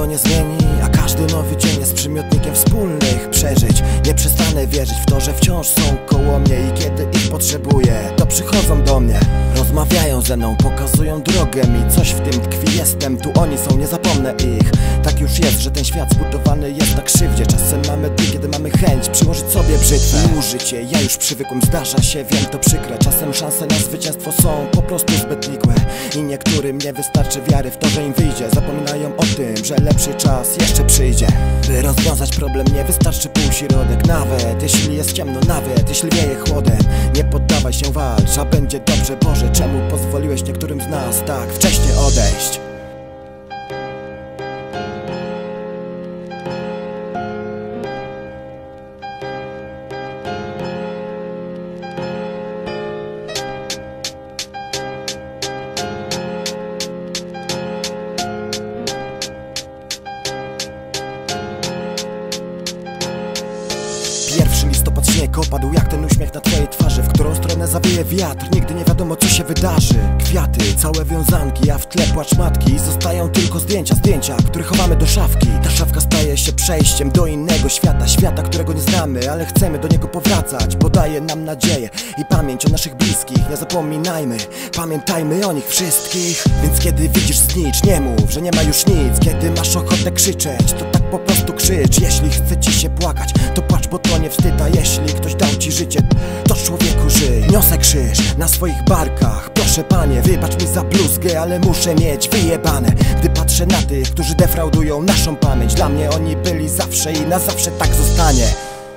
niczego nie zmieni, a każdy nowy dzień jest przymiotnikiem wspólnych przeżyć. Nie przestanę wierzyć w to, że wciąż są koło mnie i kiedy ich potrzebuję, to przychodzą do mnie. Rozmawiają ze mną, pokazują drogę mi, coś w tym tkwi, jestem tu, oni są, nie zapomnę ich. Tak już jest, że ten świat zbudowany jest na krzywdzie. Czasem mamy dni, kiedy mamy chęć przyłożyć sobie brzytwę i użyć je. Ja już przywykłem, zdarza się, wiem, to przykre. Czasem szanse na zwycięstwo są po prostu zbyt nikłe i niektórym nie wystarczy wiary w to, że im wyjdzie. Zapominają o tym, że lepszy czas jeszcze przyjdzie. By rozwiązać problem nie wystarczy półśrodek. Nawet jeśli jest ciemno, nawet jeśli wieje chłodem, nie poddawaj się, walcz, a będzie dobrze. Boże, czemu pozwoliłeś niektórym z nas tak wcześnie odejść? Pierwszy listopad, śnieg opadł jak ten uśmiech na twojej twarzy. W którą stronę zawieje wiatr, nigdy nie wiadomo co się wydarzy. Kwiaty, całe wiązanki, a w tle płacz matki. Zostają tylko zdjęcia, które chowamy do szafki. Ta szafka staje się przejściem do innego świata. Świata, którego nie znamy, ale chcemy do niego powracać, bo daje nam nadzieję i pamięć o naszych bliskich. Nie zapominajmy, pamiętajmy o nich wszystkich. Więc kiedy widzisz znicz, nie mów, że nie ma już nic. Kiedy masz ochotę krzyczeć, to tak po prostu krzycz. Jeśli chce ci się płakać, to płacz, bo to nie wstyd. A jeśli ktoś dał ci życie, to człowieku żyj. Niosę krzyż na swoich barkach. Proszę panie, wybacz mi za bluzgę, ale muszę mieć wyjebane, gdy patrzę na tych, którzy defraudują naszą pamięć. Dla mnie oni byli zawsze i na zawsze tak zostanie.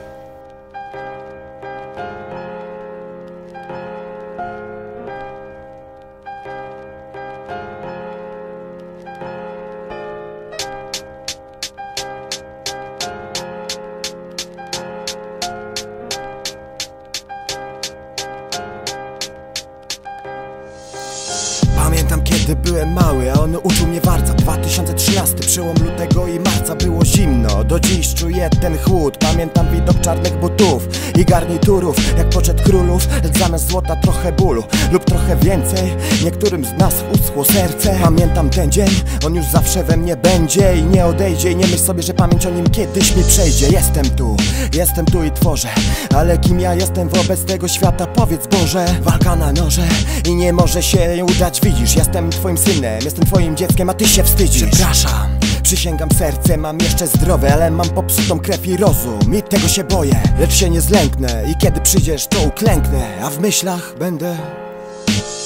Pamiętam kiedy byłem mały, a on uczył mnie walca. 2013, przełom lutego i marca, było zimno. Do dziś czuję ten chłód. Pamiętam widok czarnych butów i garniturów, jak poczet królów. Zamiast złota trochę bólu lub trochę więcej. Niektórym z nas uschło serce. Pamiętam ten dzień, on już zawsze we mnie będzie i nie odejdzie. I nie myśl sobie, że pamięć o nim kiedyś mi przejdzie. Jestem tu i tworzę, ale kim ja jestem wobec tego świata? Powiedz Boże. Walka na noże i nie może się udać, widzisz. Jestem twoim synem, jestem twoim dzieckiem, a ty się wstydzisz. Przepraszam, przysięgam, serce mam jeszcze zdrowe, ale mam popsutą krew i rozum i tego się boję. Lecz się nie zlęknę i kiedy przyjdziesz, to uklęknę, a w myślach będę